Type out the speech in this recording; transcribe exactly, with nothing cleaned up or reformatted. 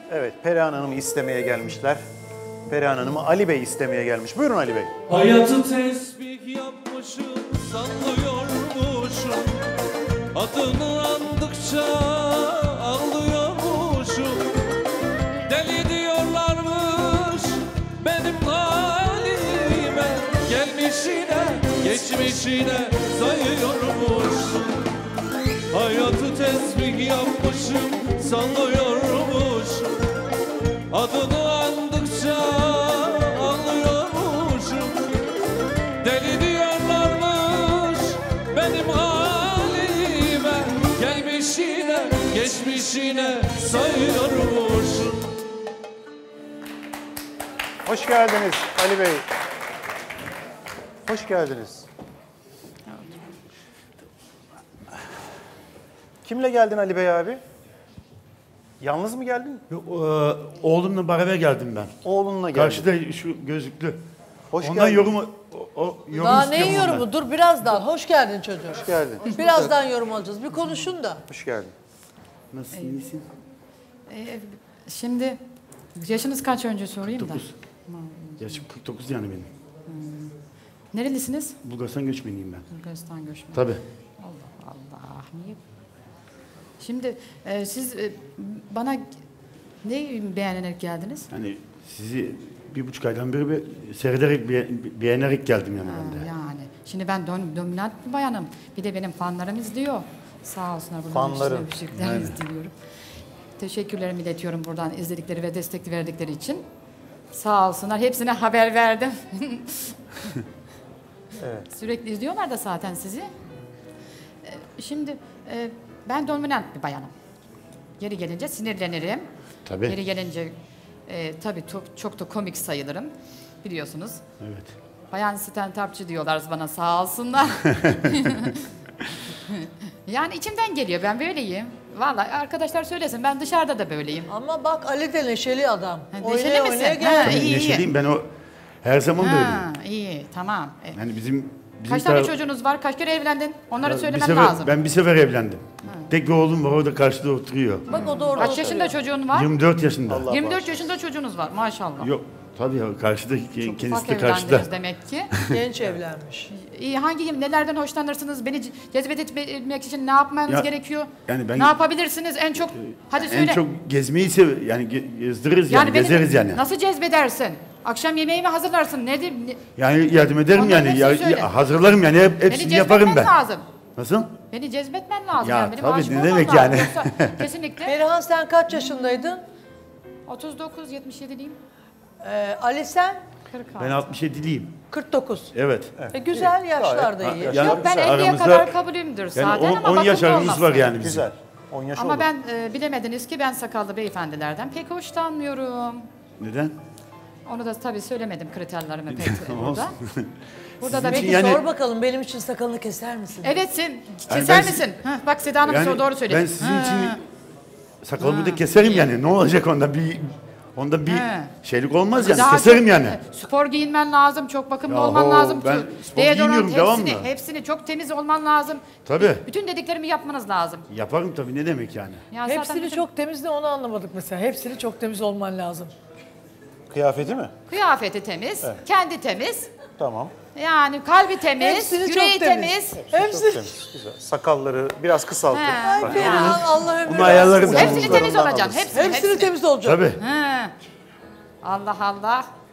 Evet, Perihan Hanım'ı istemeye gelmişler. Perihan Hanım'ı Ali Bey istemeye gelmiş. Buyurun Ali Bey. Hayatı tesbih yapmışım, sallıyormuşum. Adını andıkça ağlıyormuşum. Deli diyorlarmış benim halime. Gelmişine, geçmişine sayıyormuşum. Hayatı tesbih yapmışım, sallıyormuşum. Adını andıkça ağlıyormuşum. Deli diyorlarmış benim halime. Gelmişine, geçmişine sayıyormuşum. Hoş geldiniz Ali Bey. Hoş geldiniz. Kimle geldin Ali Bey abi? Yalnız mı geldin? Yok, e, oğlumla beraber geldim ben. Oğlunla geldin. Karşıda şu gözlüklü. Hoş Ondan geldin. yorumu, o, o, yorum Daha istiyorum neyin yorumu? ondan. Dur birazdan. Hoş geldin çocuğum. Hoş geldin. Birazdan yorum alacağız. Bir konuşun da. Hoş geldin. Nasılsın, iyisin? Ee, şimdi yaşınız kaç önce sorayım dokuz. da. Yaşım kırk dokuz yani benim. Nerelisiniz? Bulgaristan göçmeniyim ben. Bulgaristan göçmeni. Tabii. Allah Allah. Niye? Şimdi e, siz e, bana ne beğenerek geldiniz? Yani sizi bir buçuk aydan beri bir seyrederek, be, beğenerek geldim yani Ha, ben de. yani. Şimdi ben dom- dominant bir bayanım. Bir de benim fanlarım izliyor. Sağ olsunlar. Buradan Fanlarım. üstüne öpücükler izliyorum. Teşekkürlerimi iletiyorum buradan izledikleri ve destek verdikleri için. Sağ olsunlar. Hepsine haber verdim. Evet. Sürekli izliyorlar da zaten sizi. Ee, Şimdi e, ben dominant bir bayanım. Yeri gelince sinirlenirim. Tabii. Yeri gelince e, tabii çok, çok da komik sayılırım. Biliyorsunuz. Evet. Bayan stand-upçı diyorlar bana sağ olsunlar. Yani içimden geliyor, ben böyleyim. Vallahi arkadaşlar söylesin, ben dışarıda da böyleyim. Ama bak Ali de neşeli adam. Ha, Oynaya neşeli oynaya misin? gel. Ha, iyi, iyi. Neşeliyim ben, o her zaman böyleyim. Ha, iyi, tamam. E, Yani bizim, bizim kaç tane taraf- çocuğunuz var, kaç kere evlendin? Onları bir söylemem sefer, lazım. Ben bir sefer evlendim. Tek bir oğlum var, o da karşıda oturuyor. Bak o da orada Kaç yaşında oturuyor. çocuğun var? yirmi dört yaşında. Allah yirmi dört bağışlasın. yaşında çocuğunuz var maşallah. Yok, tabii ya, karşıda, Çok kendisi ufak de karşıda. evlendiniz demek ki. Genç evlenmiş. İyi, hangi nelerden hoşlanırsınız? Beni ce- cezbetmek için ne yapmanız Ya, gerekiyor? yani ben- ne yapabilirsiniz en çok? Hadi En söyle. çok gezmeyi sev, yani ge- gezdiririz yani, beni gezeriz yani. Nasıl cezbedersin? Akşam yemeği mi hazırlarsın? Nedir? Ne, Yani yardım ederim Onların yani, ya, hepsini söyle. ya, hazırlarım yani, hep, beni hepsini yaparım cezbetmen ben. lazım. Nasıl? Beni cezbetmen lazım. Ya, yani. Benim tabii, aşık ne olmam demek lazım. yani? Yoksa kesinlikle. Perihan sen kaç yaşındaydın? otuz dokuz yetmiş yediliyim. Ee, Ali sen? kırk altı. Ben altmış yediliyim. kırk dokuz. Evet. E, güzel yaşlar da iyi. Gayet- Yani Yok ben aramızda- elliye kadar kabulümdür zaten Yani ama on, on bakımlı yaş aramız olması. var yani bizim. Güzel. on yaş Ama oldu. ben e, bilemediniz ki ben sakallı beyefendilerden pek hoşlanmıyorum. Neden? Onu da tabii söylemedim kriterlerimi pek burada. Burada da Sizin belki için yani- Sor bakalım benim için sakalını keser misin? Evet sen Yani keser ben- misin? Hah, bak Seda Hanım Yani doğru söyledi. ben sizin Ha. için sakalımı da keserim yani. Ne olacak onda bir onda bir He. şeylik olmaz yani. Daha Keserim çok, yani. e, Spor giyinmen lazım, çok bakımlı Yahu, olman lazım. ben Su- spor deodorant, giyiniyorum, hepsini, devamlı. hepsini çok temiz olman lazım. Tabii. Bütün dediklerimi yapmanız lazım. Yaparım tabii, ne demek yani. Ya zaten Hepsini bütün çok temiz de onu anlamadık mesela. Hepsini çok temiz olman lazım. Kıyafeti mi? kıyafeti temiz, kendi temiz, Tamam. yani kalbi temiz, Hepsini çok yüreği temiz. temiz. Hepsi. Çok temiz. Güzel. Sakalları biraz kısaltın. He. Bak, Perihan Allah ömür Bunu ayarlarım versin. ben. Hepsini temiz omuzlarından olacaksın. alırsın. Hepsini, Hepsini temiz olacak. Tabii. He. Allah Allah.